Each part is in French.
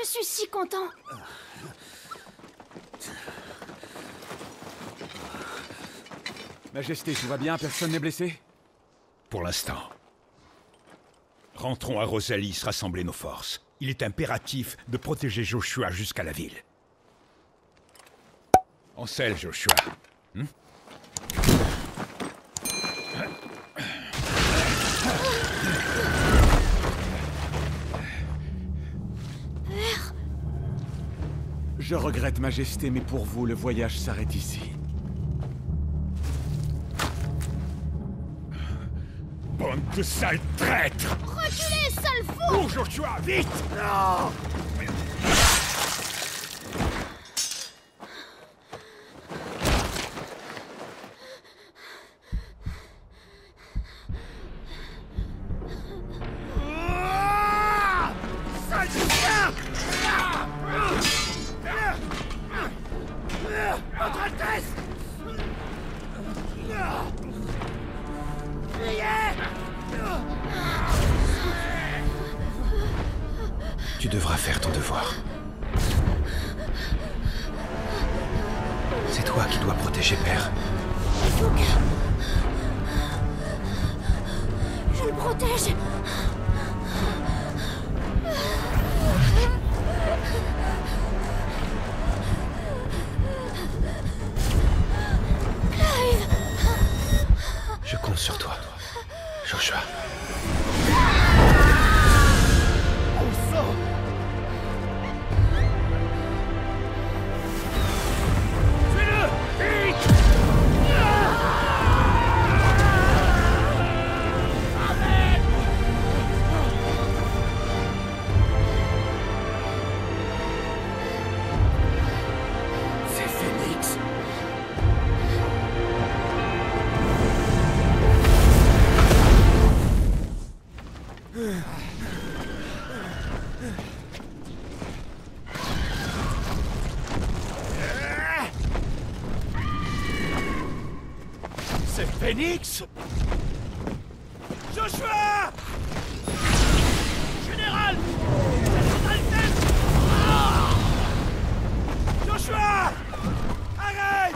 suis si content. Majesté, tout va bien? Personne n'est blessé? Pour l'instant. Rentrons à Rosalis, rassembler nos forces. Il est impératif de protéger Joshua jusqu'à la ville. En selle, Joshua. Je regrette, Majesté, mais pour vous, le voyage s'arrête ici. Bande de sales traîtres! Reculez, sale fou! Cours, Joshua, vite! Non! Votre Altesse! Tu devras faire ton devoir. C'est toi qui dois protéger Père. Il faut que... je le protège. Clive! Je compte sur toi, Joshua. C'est Phoenix? Joshua! Général! Votre Altesse! Joshua! Arrête!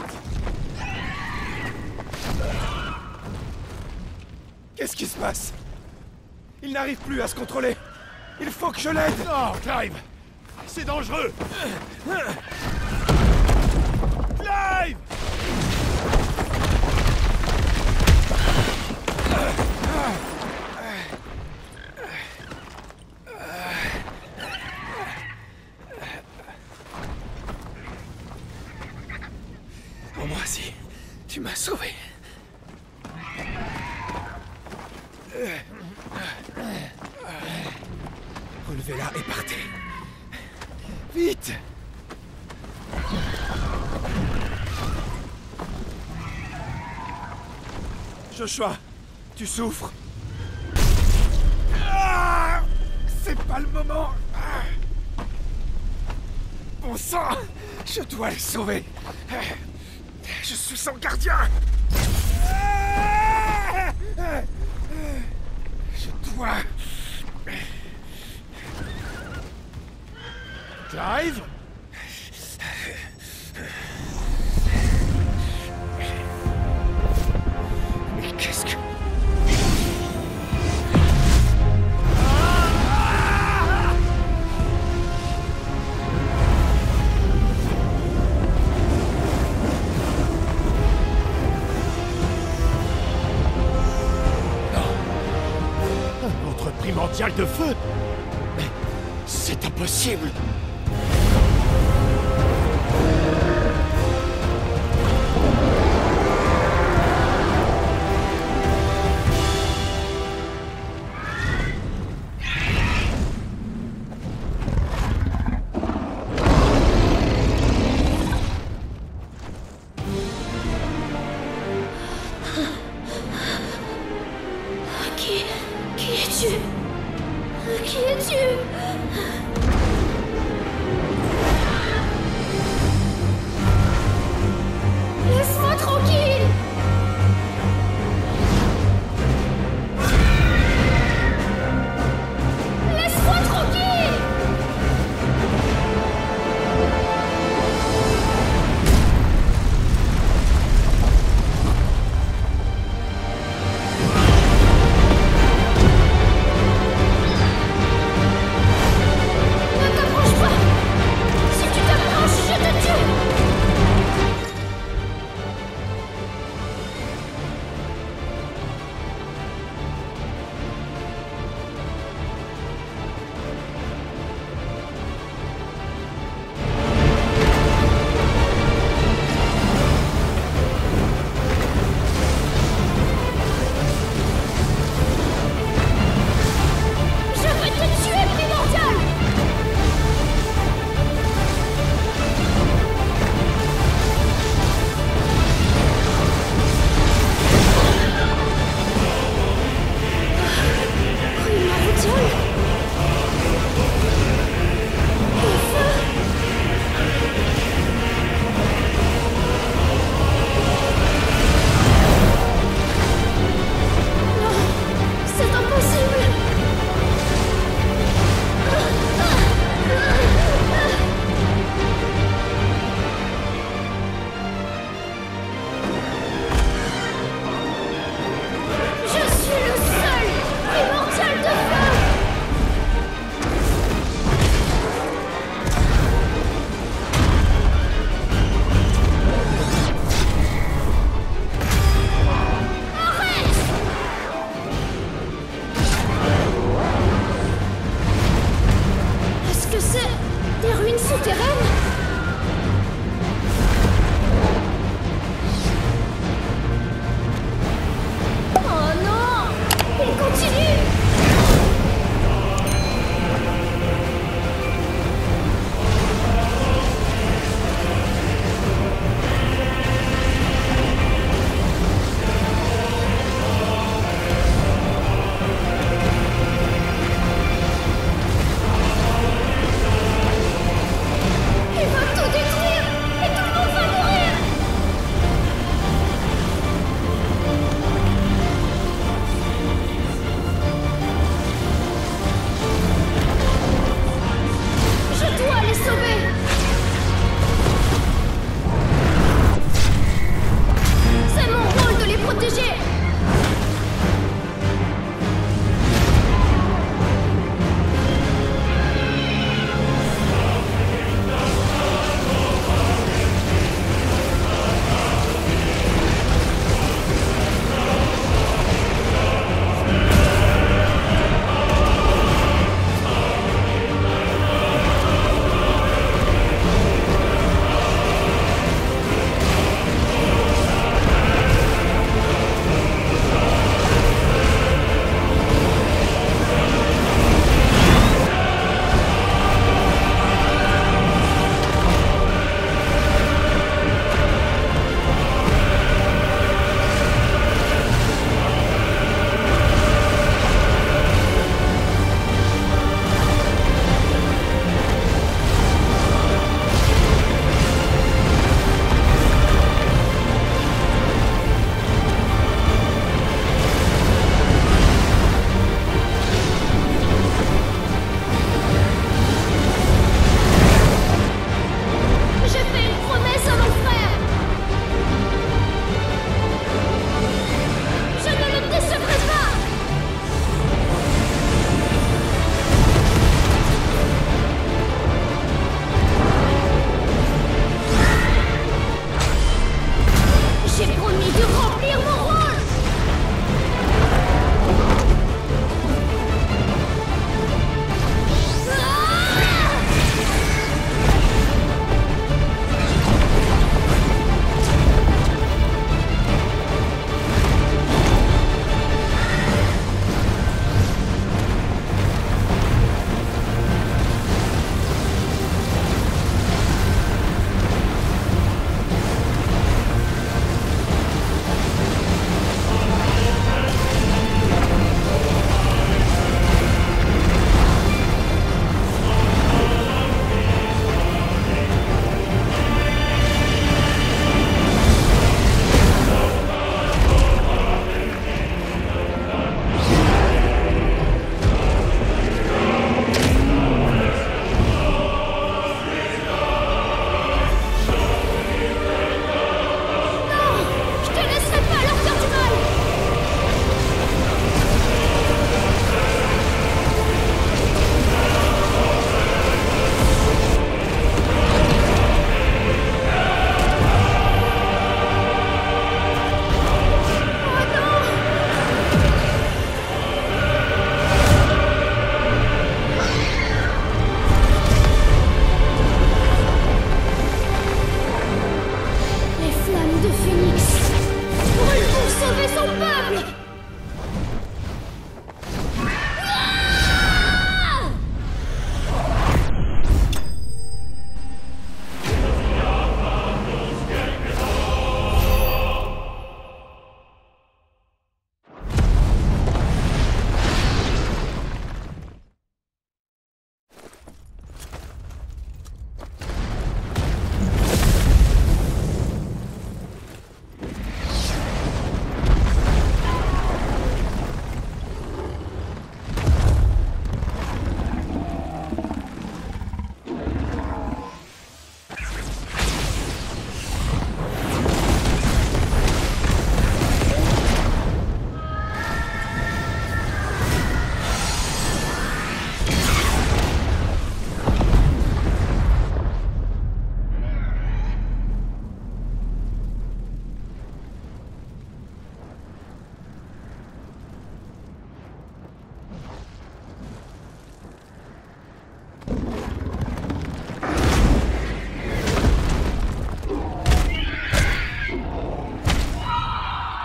Qu'est-ce qui se passe? Il n'arrive plus à se contrôler. Il faut que je l'aide. Non, Clive! C'est dangereux! Clive! Au moins si, tu m'as sauvé. Relevez-la et partez. Vite! Joshua, tu souffres? Ah, c'est pas le moment. Ah. Bon sang, je dois le sauver. Je suis son gardien. Ah, je dois... Clive? Mais qu'est-ce que... Un autre primordial de feu? Mais c'est impossible! Qui es-tu? Qui es-tu?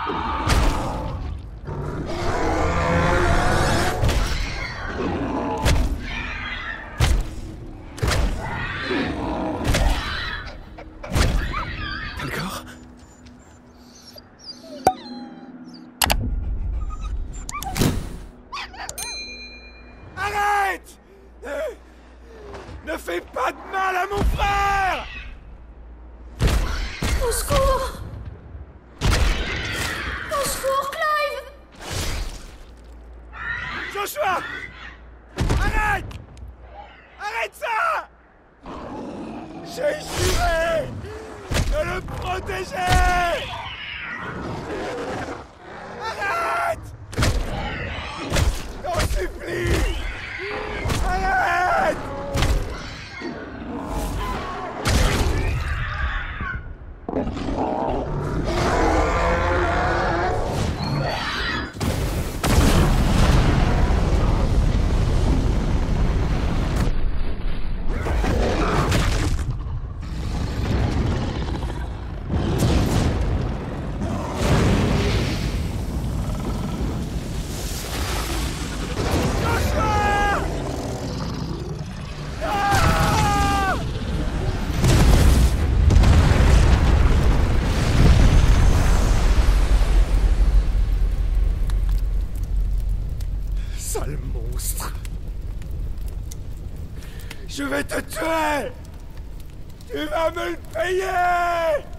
T'as le corps? Arrête! Ne fais pas de mal à mon frère! Au secours! Au secours, Clive! Joshua! Arrête! Arrête ça! J'ai juré de le protéger! Arrête! T'en supplie! Arrête! Sale monstre! Je vais te tuer! Tu vas me le payer!